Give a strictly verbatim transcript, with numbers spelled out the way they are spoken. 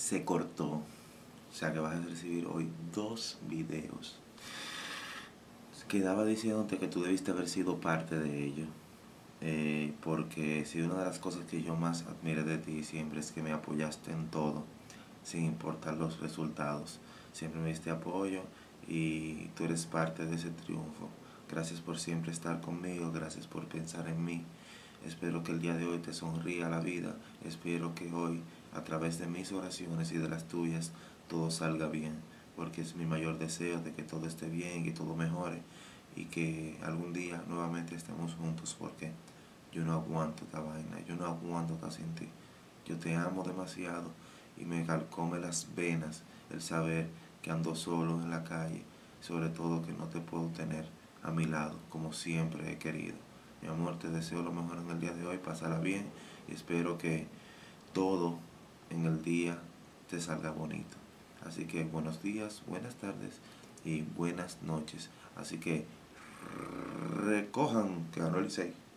se cortó. O sea que vas a recibir hoy dos videos. Quedaba diciéndote que tú debiste haber sido parte de ello. Eh, porque si una de las cosas que yo más admiré de ti siempre es que me apoyaste en todo, sin importar los resultados. Siempre me diste apoyo y tú eres parte de ese triunfo. Gracias por siempre estar conmigo, gracias por pensar en mí. Espero que el día de hoy te sonría la vida. Espero que hoy, a través de mis oraciones y de las tuyas, todo salga bien. Porque es mi mayor deseo de que todo esté bien y todo mejore. Y que algún día nuevamente estemos juntos. Porque yo no aguanto esta vaina. Yo no aguanto estar sin ti. Yo te amo demasiado. Y me calcome las venas el saber que ando solo en la calle. Sobre todo que no te puedo tener a mi lado como siempre he querido. Mi amor, te deseo lo mejor en el día de hoy, pásala bien y espero que todo en el día te salga bonito. Así que buenos días, buenas tardes y buenas noches. Así que recojan que ganó el Licey.